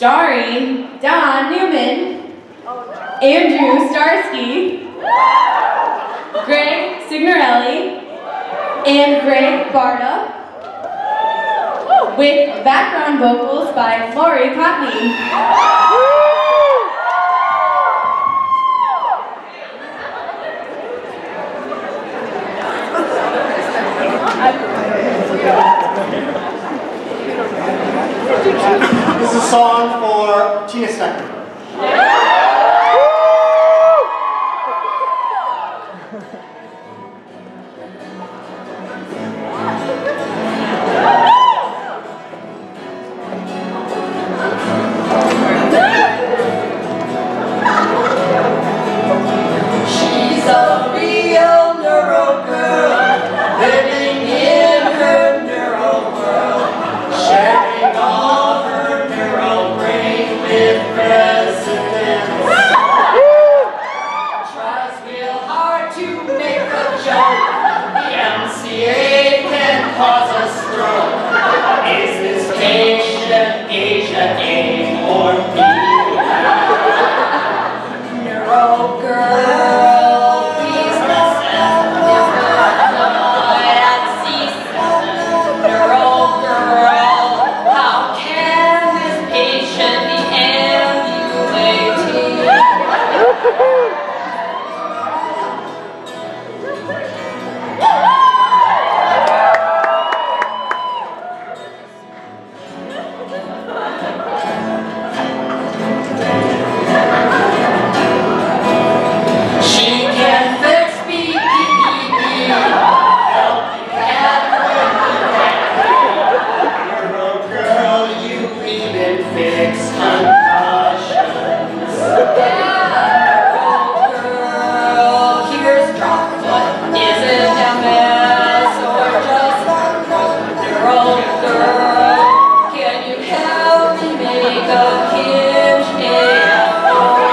starring Don Newman, Andrew Starsky, Greg Signorelli, and Greg Barta, with background vocals by Lori Cotney. This is a song for Tina Stecker. She's a real neuro girl, living in her neuro world, sharing all her neuro brain with presidents. Tries real hard to make a joke. The MCA can cause a stroke. Is this patient Asia A or B? Neuro girl, please listen. Is the at C7? Neuro girl, how can this patient be ambulating? She can fix BPPB, help you get Neuro girl, you even fix concussions. Neuro girl, here's drop. What is it, MS or just Neuro girl, can you help me make a hinge AFO?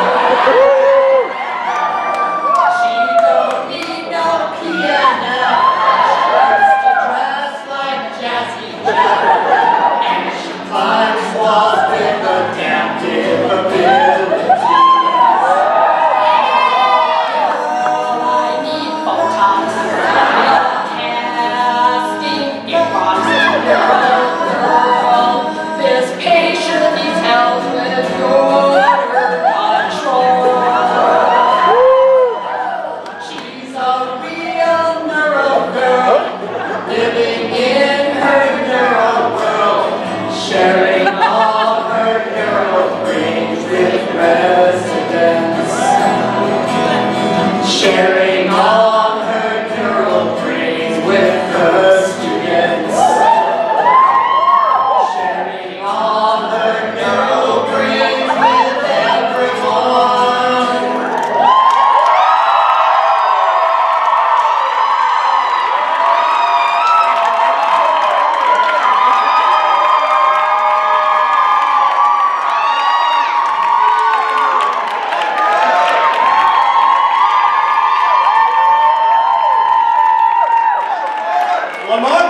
She don't need no piano. She wants to dress like Jazzy Jeff, and she climbs walls with adaptive abilities. I need Botox, casting impossible girl. This patient needs help with motor control. She's a real neuro girl, living in her neuro world, sharing all her neuro brains with residents. Sharing all her neuro brains with her students. Sharing all her neuro brains with everyone. One more?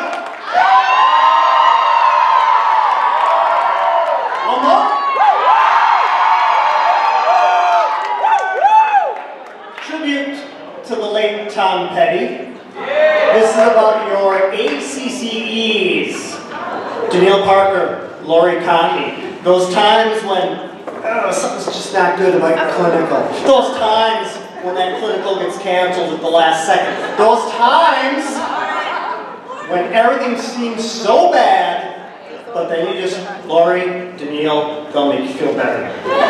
One more? Tribute to the late Tom Petty. This is about your ACCEs. Danielle Parker, Lori Cotney. Those times when something's just not good about your clinical. Those times when that clinical gets canceled at the last second. Those times when everything seems so bad, but then you just, Lori, Danielle, they'll make you feel better.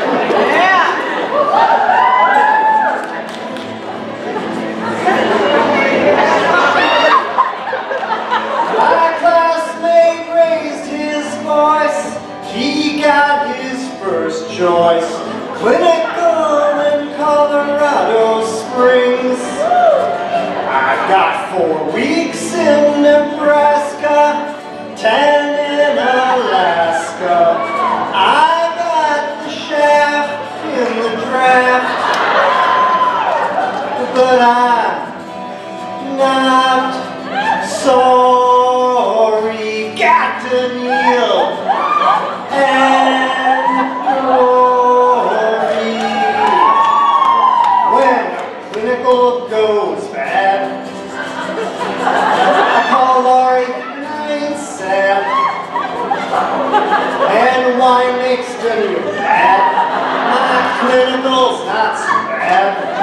My classmate raised his voice, he got his first choice, clinical in Colorado Springs. I got 4 weeks in Nebraska, 10 in Alaska. I got the shaft in the draft, but I'm not sorry. Got to kneel and goes bad. I call Lori and I ain't sad. And wine makes Daniel bad. My clinical's not so bad.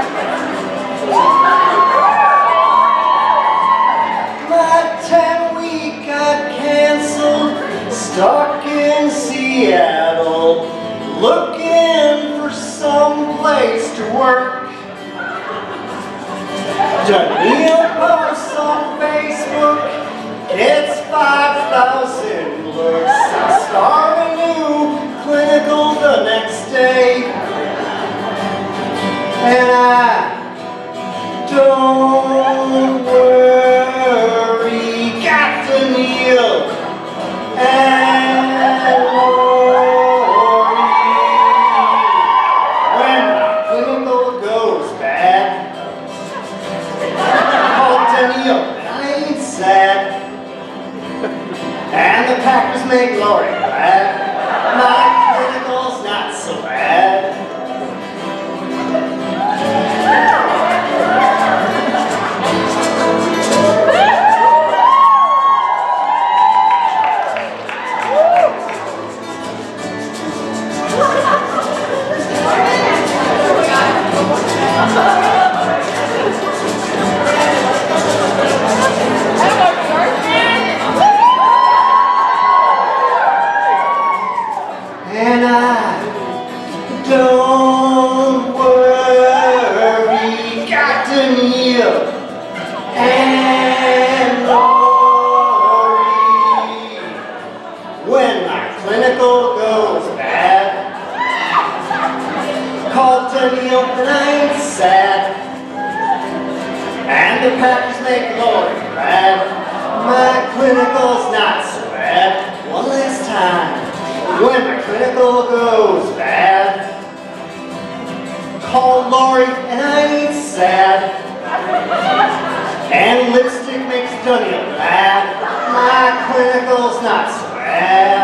My 10-week got canceled, stuck in Seattle, looking for some place to work. Daniel posts on Facebook, gets 5,000 looks. I start a new clinical the next day, and I don't worry, got Daniel and Lori. When my clinical goes bad, Daniel, and I ain't sad. And the Packers make Lori glad. My clinical's not so bad. And I don't worry, got Daniel and Lori. When my clinical goes bad, call Daniel and I ain't sad. And the Packers make Lori glad. My clinical's not so bad. One last time. When my clinical goes bad, call Lori and I ain't sad. And lipstick makes Daniel mad. My clinical's not so bad.